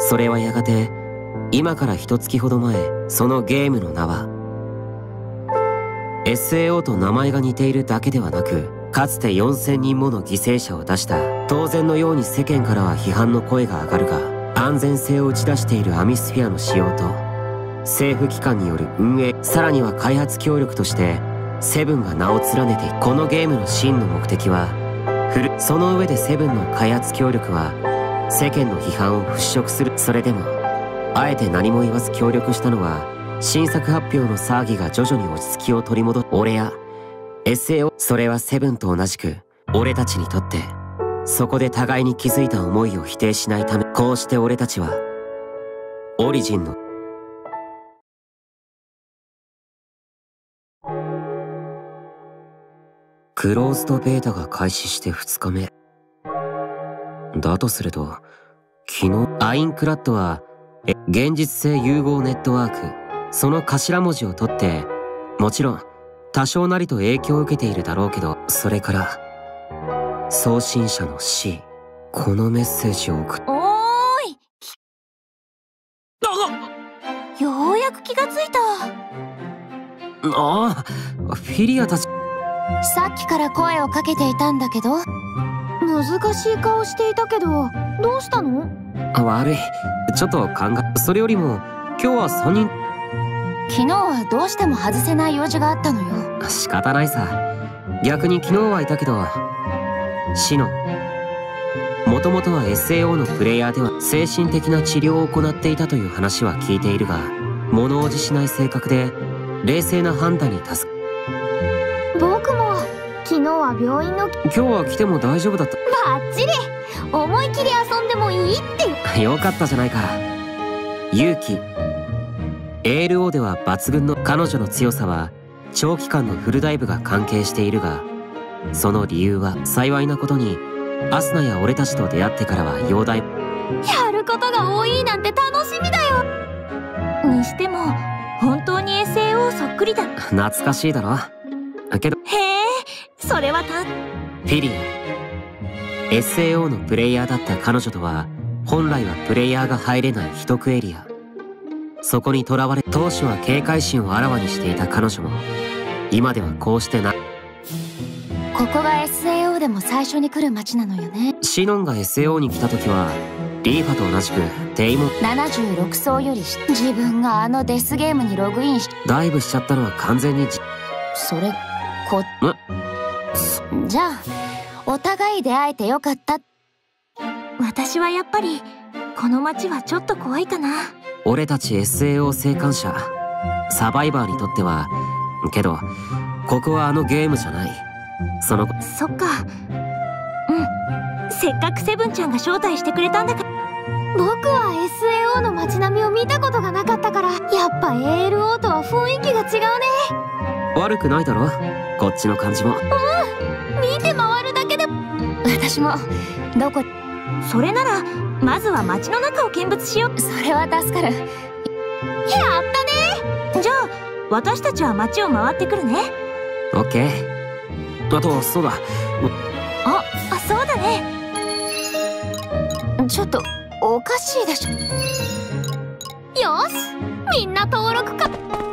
それはやがて今から1月ほど前、そのゲームの名は SAO と名前が似ているだけではなく、かつて4000人もの犠牲者を出した。当然のように世間からは批判の声が上がるが、安全性を打ち出しているアミスフィアの使用と政府機関による運営、さらには開発協力としてセブンが名を連ねている。このゲームの真の目的はその上でセブンの開発協力は世間の批判を払拭する。それでもあえて何も言わず協力したのは、新作発表の騒ぎが徐々に落ち着きを取り戻す。俺や SAO、 それはセブンと同じく俺たちにとってそこで互いに気づいた思いを否定しないため、こうして俺たちはオリジンのクローズドベータが開始して2日目だとすると、昨日アインクラッドは現実性融合ネットワーク、その頭文字を取って、もちろん多少なりと影響を受けているだろうけど、それから送信者の C、 このメッセージを送っ。 おーい、ようやく気がついた。 ああ、フィリアたち。 さっきから声をかけていたんだけど。難しい顔していたけど、どうしたの？ 悪い、ちょっとそれよりも今日は3人。 昨日はどうしても外せない用事があったのよ。 仕方ないさ。逆に昨日はいたけど、シノもともとは SAO のプレイヤーでは精神的な治療を行っていたという話は聞いているが、物おじしない性格で冷静な判断に助か。 僕も昨日は病院の。 今日は来ても大丈夫だった。 バッチリ。思い切り遊んでもいいってよかったじゃないか。勇気 ALO では抜群の。彼女の強さは長期間のフルダイブが関係しているが、その理由は幸いなことにアスナや俺たちと出会ってからは容体。 やることが多いなんて楽しみだよ。にしても本当に SAO そっくりだ。 懐かしいだろ。けどへえ、それはフィリア SAO のプレイヤーだった彼女とは本来はプレイヤーが入れない秘匿エリア、そこに囚われ、当初は警戒心をあらわにしていた彼女も今ではこうしてな。 ここが SAO でも最初に来る街なのよね。 シノンが SAO に来た時はリーファと同じくデイモン 76層より自分があのデスゲームにログインしダイブしちゃったのは完全にそれじゃあお互い出会えてよかった。私はやっぱりこの街はちょっと怖いかな。 俺たち SAO 生還者サバイバーにとっては。けどここはあのゲームじゃない。 そっか。せっかくセブンちゃんが招待してくれたんだから。僕は SAO の街並みを見たことがなかったから、やっぱ ALO とは雰囲気が違うね。 悪くないだろ、こっちの感じも。 見て回るだけで。私もどこ。それならまずは街の中を見物しよう。それは助かる。やったね。じゃあ私たちは街を回ってくるね。 オッケー。あとそうだ、 そうだね。ちょっとおかしいでしょ。よし、みんな登録か。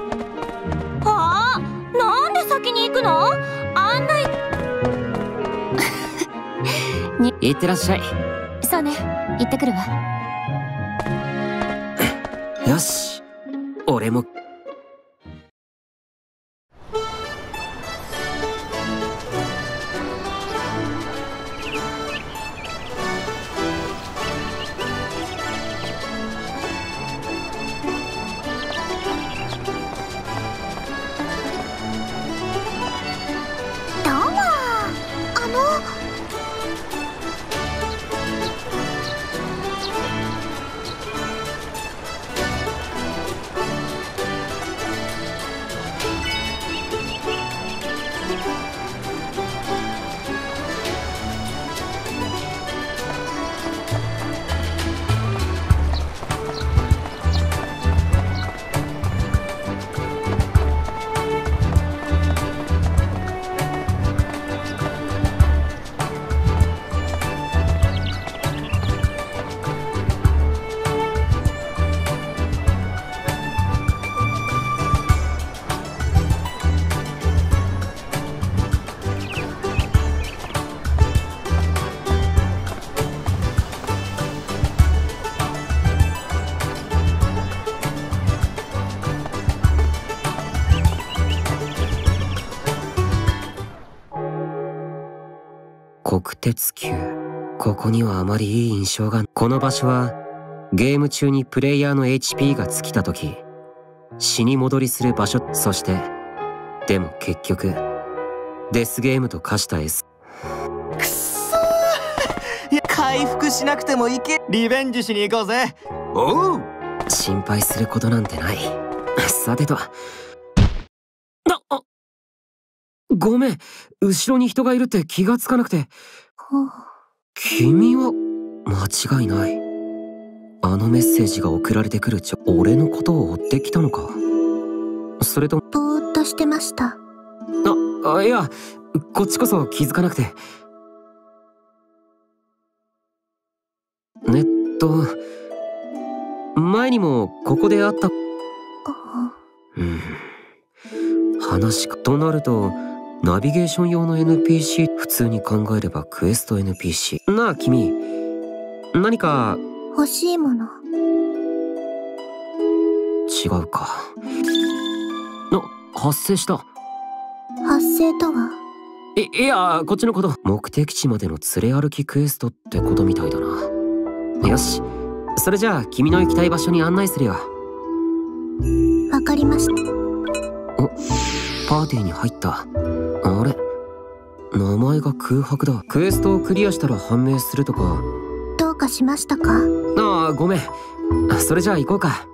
なんで先に行くの？案内に。 いってらっしゃい。 そうね、行ってくるわ。 よし、俺も。 国鉄球。ここにはあまりいい印象が。この場所はゲーム中にプレイヤーの HP が尽きた時死に戻りする場所。そしてでも結局デスゲームと化した S。 くそー、回復しなくてもいけ。リベンジしに行こうぜ。 おう、心配することなんてない。さてと、ごめん、後ろに人がいるって気がつかなくて。君は間違いない。あのメッセージが送られてくる俺のことを追ってきたのか。それとぼーっとしてました。 いや、こっちこそ気づかなくて。前にもここで会った。話となるとナビゲーション用の NPC。 普通に考えればクエスト NPC なあ。君何か欲しいもの。 違うか。発生した。 発生とは？ いや、こっちのこと。目的地までの連れ歩きクエストってことみたいだな。よし、それじゃあ君の行きたい場所に案内するよ。 わかりました。 パーティーに入った。あれ、名前が空白だ。クエストをクリアしたら判明するとか。 どうかしましたか？ ごめん。それじゃあ行こうか。